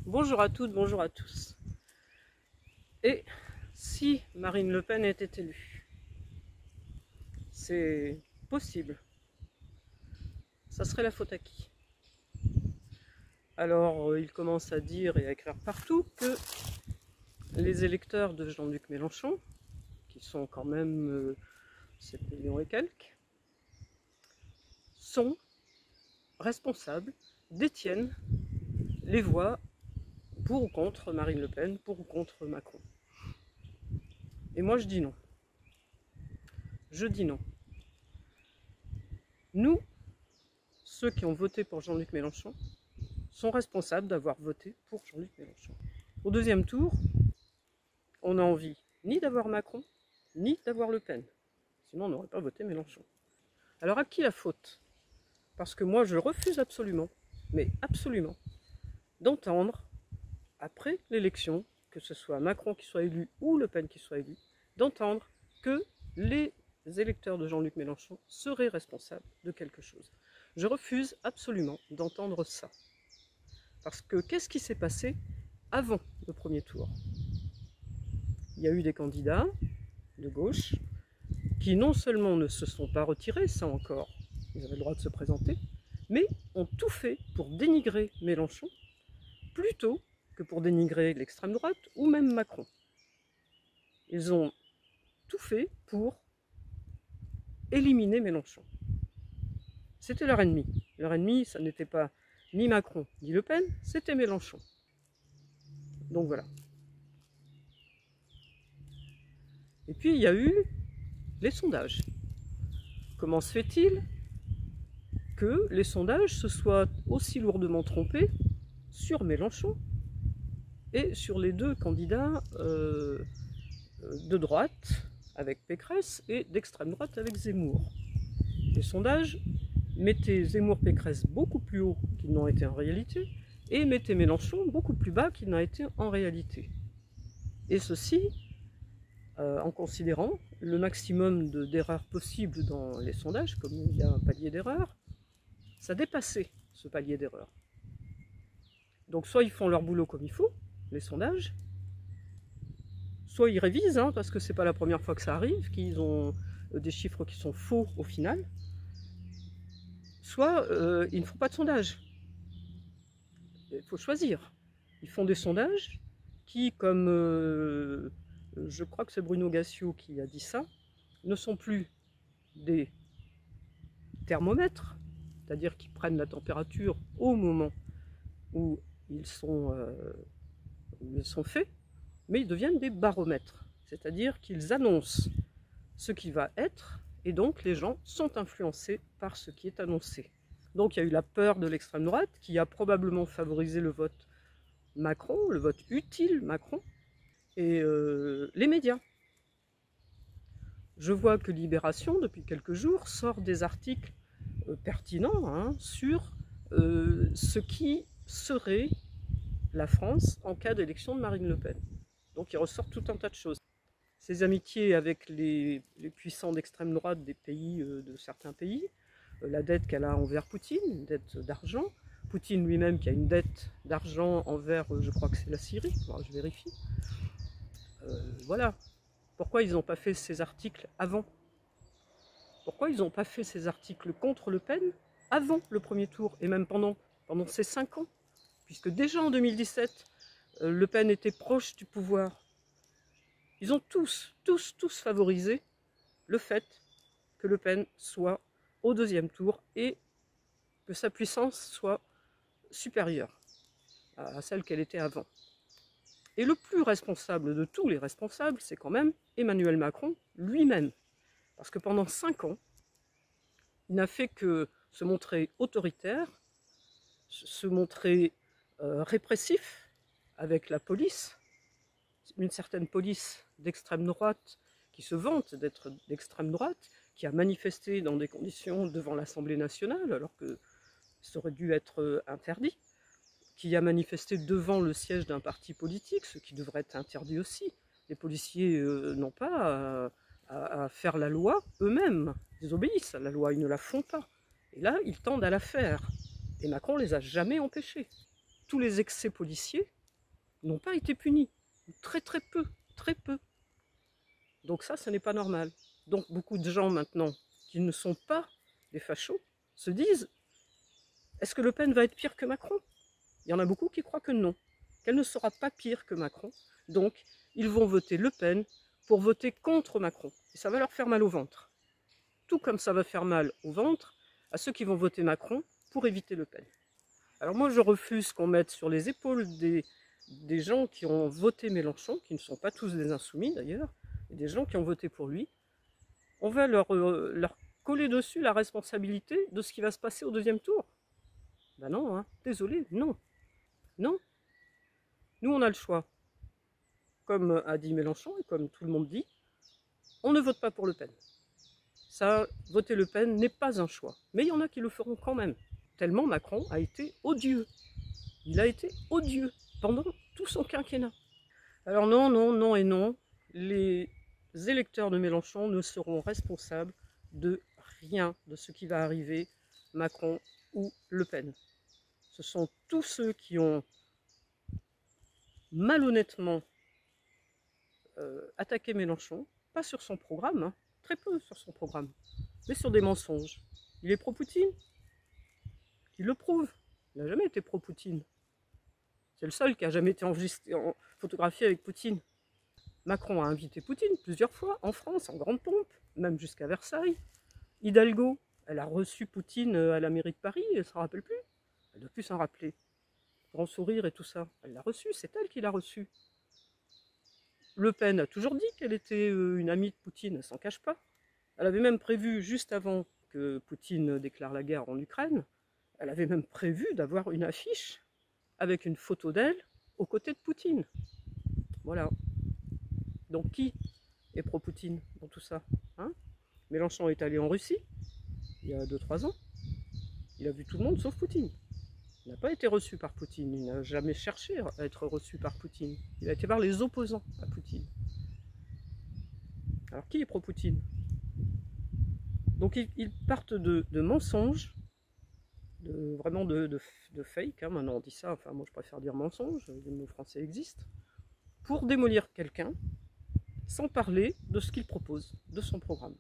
Bonjour à toutes, bonjour à tous. Et si Marine Le Pen était élue? C'est possible. Ça serait la faute à qui? Alors, il commence à dire et à écrire partout que les électeurs de Jean-Luc Mélenchon, qui sont quand même 7 millions et quelques, sont responsables, détiennent les voix pour ou contre Marine Le Pen, pour ou contre Macron. Et moi je dis non. Je dis non. Nous, ceux qui ont voté pour Jean-Luc Mélenchon, sont responsables d'avoir voté pour Jean-Luc Mélenchon. Au deuxième tour, on n'a envie ni d'avoir Macron, ni d'avoir Le Pen. Sinon on n'aurait pas voté Mélenchon. Alors à qui la faute? Parce que moi je refuse absolument, mais absolument, d'entendre, après l'élection, que ce soit Macron qui soit élu ou Le Pen qui soit élu, d'entendre que les électeurs de Jean-Luc Mélenchon seraient responsables de quelque chose. Je refuse absolument d'entendre ça. Parce que qu'est-ce qui s'est passé avant le premier tour? Il y a eu des candidats de gauche qui non seulement ne se sont pas retirés, ça encore, ils avaient le droit de se présenter, mais ont tout fait pour dénigrer Mélenchon, plutôt que pour dénigrer l'extrême droite ou même Macron. Ils ont tout fait pour éliminer Mélenchon. C'était leur ennemi. Leur ennemi, ça n'était pas ni Macron ni Le Pen, c'était Mélenchon. Donc voilà. Et puis il y a eu les sondages. Comment se fait-il que les sondages se soient aussi lourdement trompés sur Mélenchon et sur les deux candidats de droite avec Pécresse et d'extrême droite avec Zemmour? Les sondages mettaient Zemmour-Pécresse beaucoup plus haut qu'ils n'ont été en réalité et mettaient Mélenchon beaucoup plus bas qu'il n'a été en réalité. Et ceci en considérant le maximum d'erreurs possibles dans les sondages, comme il y a un palier d'erreurs, ça dépassait ce palier d'erreurs. Donc soit ils font leur boulot comme il faut, les sondages, soit ils révisent, parce que c'est pas la première fois que ça arrive, qu'ils ont des chiffres qui sont faux au final, soit ils ne font pas de sondage. Il faut choisir. Ils font des sondages qui, comme je crois que c'est Bruno Gassio qui a dit ça, ne sont plus des thermomètres, c'est-à-dire qu'ils prennent la température au moment où ils sont faits, mais ils deviennent des baromètres, c'est-à-dire qu'ils annoncent ce qui va être, et donc les gens sont influencés par ce qui est annoncé. Donc il y a eu la peur de l'extrême droite qui a probablement favorisé le vote Macron, le vote utile Macron, et les médias. Je vois que Libération, depuis quelques jours, sort des articles pertinents sur ce qui serait la France en cas d'élection de Marine Le Pen. Donc il ressort tout un tas de choses. Ses amitiés avec les puissants d'extrême droite des pays, de certains pays, la dette qu'elle a envers Poutine, une dette d'argent, Poutine lui-même qui a une dette d'argent envers, je crois que c'est la Syrie, je vérifie. Voilà. Pourquoi ils n'ont pas fait ces articles avant? Pourquoi ils n'ont pas fait ces articles contre Le Pen avant le premier tour, et même pendant ces 5 ans? Puisque déjà en 2017, Le Pen était proche du pouvoir. Ils ont tous favorisé le fait que Le Pen soit au deuxième tour et que sa puissance soit supérieure à celle qu'elle était avant. Et le plus responsable de tous les responsables, c'est quand même Emmanuel Macron lui-même. Parce que pendant 5 ans, il n'a fait que se montrer autoritaire, se montrer répressif avec la police, une certaine police d'extrême droite qui se vante d'être d'extrême droite, qui a manifesté dans des conditions devant l'Assemblée nationale, alors que ça aurait dû être interdit, qui a manifesté devant le siège d'un parti politique, ce qui devrait être interdit aussi. Les policiers n'ont pas à faire la loi eux-mêmes, ils obéissent à la loi, ils ne la font pas. Et là, ils tendent à la faire. Et Macron ne les a jamais empêchés. tous les excès policiers n'ont pas été punis. Très très peu, très peu. Donc ça n'est pas normal. Donc beaucoup de gens maintenant qui ne sont pas des fachos se disent, est-ce que Le Pen va être pire que Macron? Il y en a beaucoup qui croient que non, qu'elle ne sera pas pire que Macron. Donc ils vont voter Le Pen pour voter contre Macron. Et ça va leur faire mal au ventre. Tout comme ça va faire mal au ventre à ceux qui vont voter Macron pour éviter Le Pen. Alors moi je refuse qu'on mette sur les épaules des gens qui ont voté Mélenchon, qui ne sont pas tous des insoumis d'ailleurs, et des gens qui ont voté pour lui, on va leur coller dessus la responsabilité de ce qui va se passer au deuxième tour. Ben non, hein, désolé, non. Non. Nous on a le choix. Comme a dit Mélenchon, et comme tout le monde dit, on ne vote pas pour Le Pen. Ça, voter Le Pen n'est pas un choix. Mais il y en a qui le feront quand même. Tellement Macron a été odieux. Il a été odieux pendant tout son quinquennat. Alors non, non, non et non. Les électeurs de Mélenchon ne seront responsables de rien de ce qui va arriver, Macron ou Le Pen. Ce sont tous ceux qui ont malhonnêtement attaqué Mélenchon, pas sur son programme, hein, très peu sur son programme, mais sur des mensonges. Il est pro-Poutine, il le prouve, il n'a jamais été pro-Poutine. C'est le seul qui n'a jamais été photographié avec Poutine. Macron a invité Poutine plusieurs fois, en France, en grande pompe, même jusqu'à Versailles. Hidalgo, elle a reçu Poutine à la mairie de Paris, elle ne s'en rappelle plus. Elle doit plus s'en rappeler. Grand sourire et tout ça. Elle l'a reçu, c'est elle qui l'a reçu. Le Pen a toujours dit qu'elle était une amie de Poutine, elle ne s'en cache pas. Elle avait même prévu, juste avant que Poutine déclare la guerre en Ukraine, elle avait même prévu d'avoir une affiche avec une photo d'elle aux côtés de Poutine. Voilà. Donc qui est pro-Poutine dans tout ça, hein? Mélenchon est allé en Russie, il y a 2-3 ans. Il a vu tout le monde sauf Poutine. Il n'a pas été reçu par Poutine, il n'a jamais cherché à être reçu par Poutine. Il a été voir les opposants à Poutine. Alors qui est pro-Poutine? Donc ils partent de mensonges, vraiment de fake, hein. Maintenant on dit ça, enfin moi je préfère dire mensonge, le mot français existe, pour démolir quelqu'un, sans parler de ce qu'il propose, de son programme.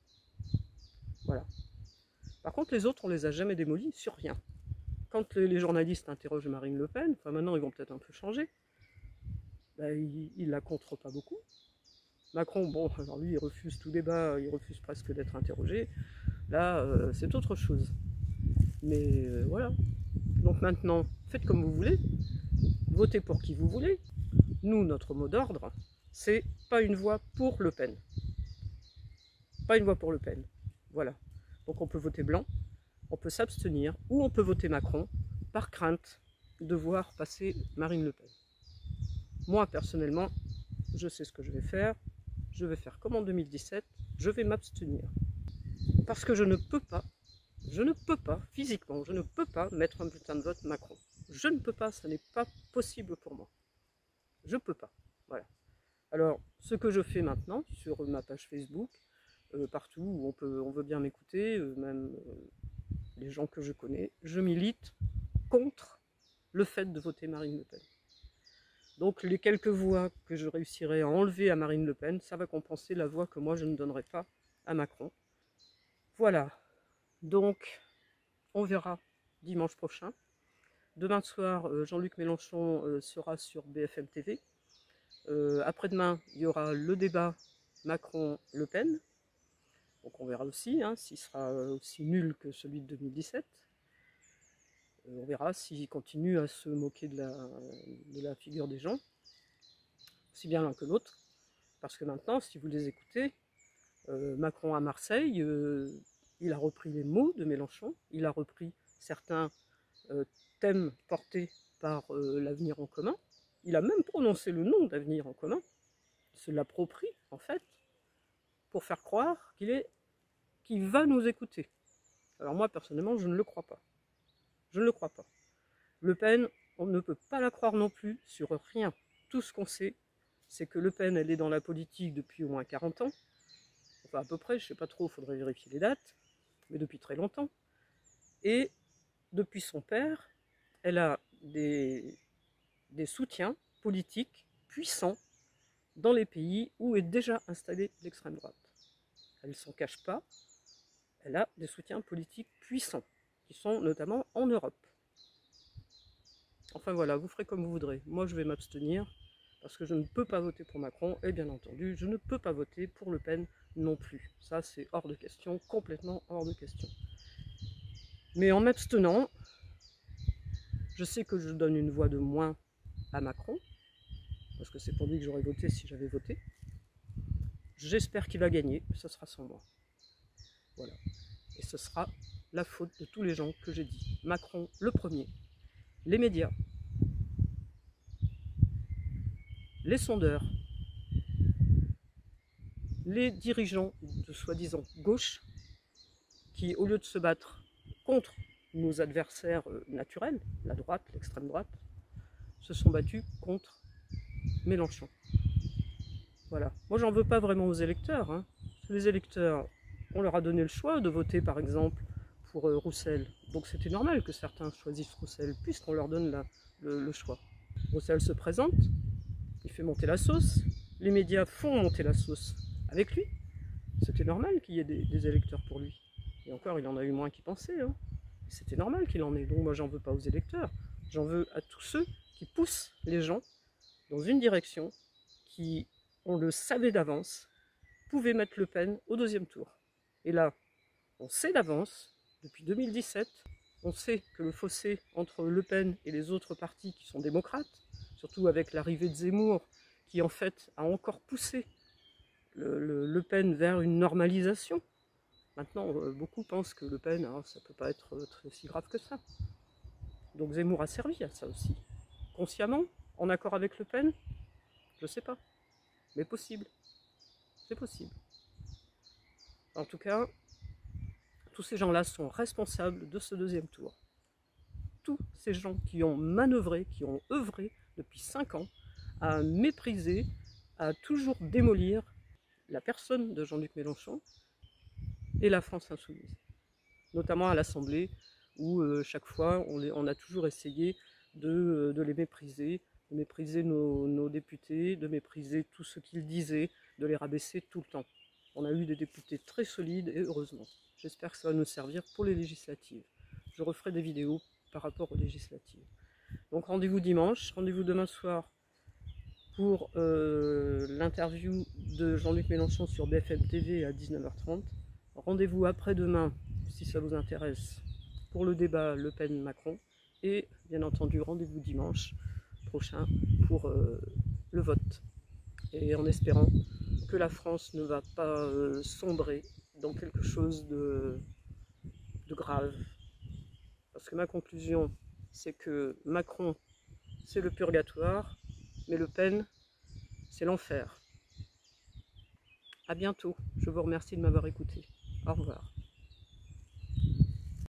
Voilà. Par contre, les autres, on les a jamais démolis sur rien. Quand les journalistes interrogent Marine Le Pen, enfin maintenant ils vont peut-être un peu changer, ben, ils la contrent pas beaucoup. Macron, bon, alors lui il refuse tout débat, il refuse presque d'être interrogé. Là, c'est autre chose. Mais voilà. Donc maintenant, faites comme vous voulez, votez pour qui vous voulez. Nous, notre mot d'ordre, c'est pas une voix pour Le Pen. Pas une voix pour Le Pen. Voilà. Donc on peut voter blanc, on peut s'abstenir, ou on peut voter Macron, par crainte de voir passer Marine Le Pen. Moi, personnellement, je sais ce que je vais faire. Je vais faire comme en 2017, je vais m'abstenir. Parce que je ne peux pas, physiquement, je ne peux pas mettre un bulletin de vote Macron. Je ne peux pas, ça n'est pas possible pour moi. Je ne peux pas, voilà. Alors, ce que je fais maintenant, sur ma page Facebook, partout où on veut bien m'écouter, même les gens que je connais, je milite contre le fait de voter Marine Le Pen. Donc les quelques voix que je réussirai à enlever à Marine Le Pen, ça va compenser la voix que moi je ne donnerai pas à Macron. Voilà, donc on verra dimanche prochain. Demain soir, Jean-Luc Mélenchon sera sur BFM TV. Après-demain, il y aura le débat Macron-Le Pen. Donc on verra aussi s'il sera aussi nul que celui de 2017. On verra s'il continue à se moquer de la figure des gens, aussi bien l'un que l'autre. Parce que maintenant, si vous les écoutez, Macron à Marseille, il a repris les mots de Mélenchon, il a repris certains thèmes portés par l'avenir en commun. Il a même prononcé le nom d'avenir en commun. Il se l'approprie, en fait, pour faire croire qu'il va nous écouter. Alors moi, personnellement, je ne le crois pas. Je ne le crois pas. Le Pen, on ne peut pas la croire non plus sur rien. Tout ce qu'on sait, c'est que Le Pen, elle est dans la politique depuis au moins 40 ans. Enfin, à peu près, je ne sais pas trop, il faudrait vérifier les dates, mais depuis très longtemps. Et depuis son père, elle a des soutiens politiques puissants dans les pays où est déjà installée l'extrême droite. Elle ne s'en cache pas, elle a des soutiens politiques puissants, qui sont notamment en Europe. Enfin voilà, vous ferez comme vous voudrez. Moi je vais m'abstenir, parce que je ne peux pas voter pour Macron, et bien entendu, je ne peux pas voter pour Le Pen non plus. Ça c'est hors de question, complètement hors de question. Mais en m'abstenant, je sais que je donne une voix de moins à Macron, parce que c'est pour lui que j'aurais voté si j'avais voté. J'espère qu'il va gagner, ce sera sans moi. Voilà. Et ce sera la faute de tous les gens que j'ai dit. Macron le premier, les médias, les sondeurs, les dirigeants de soi-disant gauche, qui au lieu de se battre contre nos adversaires naturels, la droite, l'extrême droite, se sont battus contre Mélenchon. Voilà. Moi, j'en veux pas vraiment aux électeurs. Hein. Les électeurs, on leur a donné le choix de voter, par exemple, pour Roussel. Donc c'était normal que certains choisissent Roussel, puisqu'on leur donne le choix. Roussel se présente, il fait monter la sauce, les médias font monter la sauce avec lui. C'était normal qu'il y ait des électeurs pour lui. Et encore, il en a eu moins qu'il pensait. Hein. C'était normal qu'il en ait. Donc moi, j'en veux pas aux électeurs. J'en veux à tous ceux qui poussent les gens dans une direction qui, on le savait d'avance, pouvait mettre Le Pen au deuxième tour. Et là, on sait d'avance, depuis 2017, on sait que le fossé entre Le Pen et les autres partis qui sont démocrates, surtout avec l'arrivée de Zemmour, qui en fait a encore poussé Le Pen vers une normalisation. Maintenant, beaucoup pensent que Le Pen, ça ne peut pas être si grave que ça. Donc Zemmour a servi à ça aussi. Consciemment, en accord avec Le Pen, je ne sais pas. Mais possible. C'est possible. En tout cas, tous ces gens-là sont responsables de ce deuxième tour. Tous ces gens qui ont manœuvré, qui ont œuvré depuis 5 ans à mépriser, à toujours démolir la personne de Jean-Luc Mélenchon et la France insoumise. Notamment à l'Assemblée, où chaque fois on a toujours essayé de les mépriser, de mépriser nos députés, de mépriser tout ce qu'ils disaient, de les rabaisser tout le temps. On a eu des députés très solides et heureusement. J'espère que ça va nous servir pour les législatives. Je referai des vidéos par rapport aux législatives. Donc rendez-vous dimanche, rendez-vous demain soir pour l'interview de Jean-Luc Mélenchon sur BFM TV à 19h30. Rendez-vous après-demain, si ça vous intéresse, pour le débat Le Pen-Macron. Et bien entendu, rendez-vous dimanche prochain pour le vote. Et en espérant que la France ne va pas sombrer dans quelque chose de grave. Parce que ma conclusion, c'est que Macron, c'est le purgatoire, mais Le Pen, c'est l'enfer. À bientôt. Je vous remercie de m'avoir écouté. Au revoir.